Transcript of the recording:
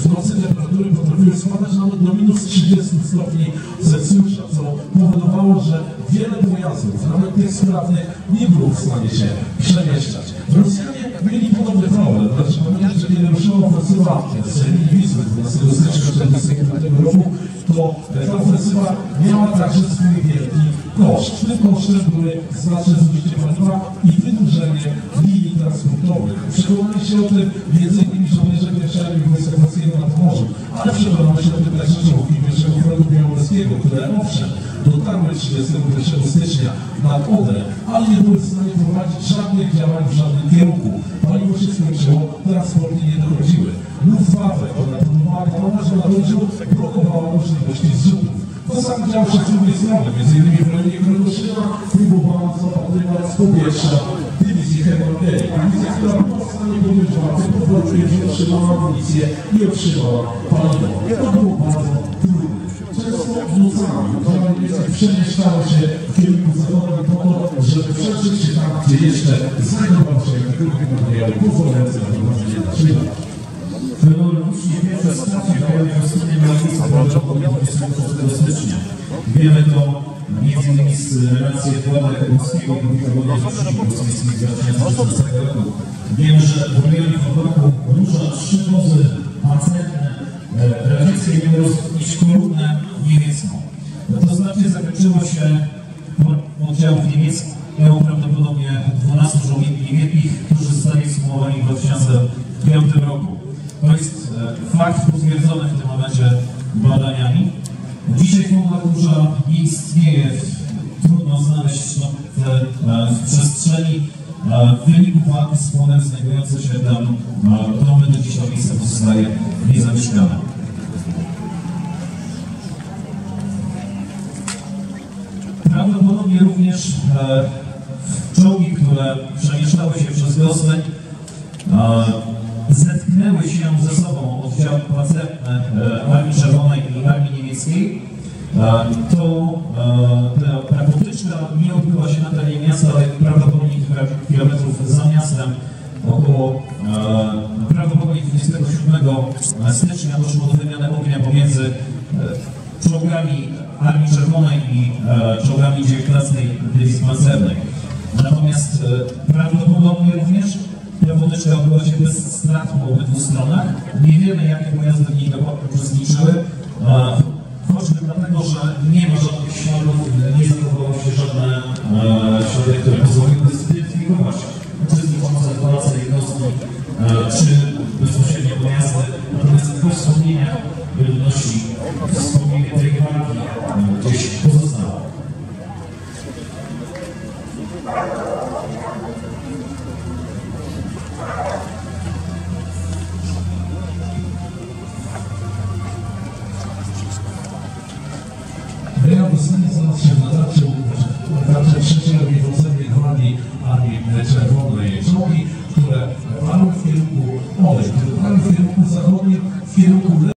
W nocy temperatury potrafiły spadać nawet do minus 30 stopni Celsjusza, co powodowało, że wiele pojazdów, nawet tych sprawnych, nie było w stanie się przemieszczać. Rosjanie mieli podobny problem, dlatego pamiętajcie, że kiedy ruszyła ofensywa z linii Wisły 12 stycznia 1945 roku, to ta ofensywa miała także swój wielki koszt. Tym kosztem były znaczne zużycie paliwa i wydłużenie linii transportowych. Przekonali się o tym m.in. żołnierze pierwszej armii wojsk okupacyjnych na Pomorzu, ale przekonały się o tym także czołgi pierwszego frontu białorusskiego, które owszem dotarły 31 stycznia nad Odrę, ale nie były w stanie prowadzić żadnych działań w żadnym kierunku. Paliwo się skończyło, transporty nie dochodziły. Luftwaffe, która próbowała pomoc na drodze, blokowała możliwości zrzutów. To samo działo się z drugiej strony, m.in. w rejonie Krotoszyna próbowała zapatrywać z powietrza dywizji Hemogerii. Dywizja, która po prostu nie powiedziała, tylko powoduje, że otrzymała amunicję i otrzymała paliwo. To było bardzo trudne. Często nocami działania niemieckie przemieszczały się w kierunku zachodnim po to, żeby przeżyć się tam, gdzie jeszcze znajdował się jakiekolwiek materiały pozwalające na prowadzenie naczynia. Feudologiczni pierwsze stacje wojennej Rosyjskiej miały miejsce prawdopodobnie 26 stycznia. Wiemy to m.in. z relacji Władek Polskiego i Wojny rosyjskiej z 2016 roku. Wiemy, że w rejonie Wodoru dużo 3 wozy pancerne radzieckie miały rozpocząć kolumnę niemiecką. To znacznie zakończyło się oddziałów niemieckich. Miało prawdopodobnie 12 żołnierzy niemieckich, którzy zostali sumowani w 2005 roku. To jest fakt potwierdzony w tym momencie badaniami. Dzisiaj fauna burza nie istnieje, trudno znaleźć w przestrzeni. W wyniku walki z płonem znajdujące się tam domy do dzisiaj miejsce pozostaje niezamieszkane. Prawdopodobnie również czołgi, które przemieszczały się przez Gosłeń, zetknęły się ze sobą oddziały pancerne Armii Czerwonej i Armii Niemieckiej. Ta potyczka nie odbyła się na terenie miasta, ale prawdopodobnie kilka kilometrów za miastem. Około prawdopodobnie 27 stycznia doszło do wymiany ognia pomiędzy czołgami Armii Czerwonej i czołgami 19 Dywizji Pancernej. Natomiast prawdopodobnie również ta potyczka odbyła się bez strat po obydwu stronach. Nie wiemy, jakie pojazdy w niej uczestniczyły, choćby dlatego, że nie ma żadnych śladów, nie zachowało się żadne ślady, które pozwoliłyby zidentyfikować uczestniczące w walce jednostki czy bezpośrednio pojazdy. Natomiast w wspomnieniach ludności wspomnienie tej walki gdzieś pozostało. Wyjazd do Stany znalazł się na tarczy trzeciej oficerskiej gwardii Armii Czerwonej. Czołgi, które parły w kierunku Odry, które parły w kierunku zachodnim, w kierunku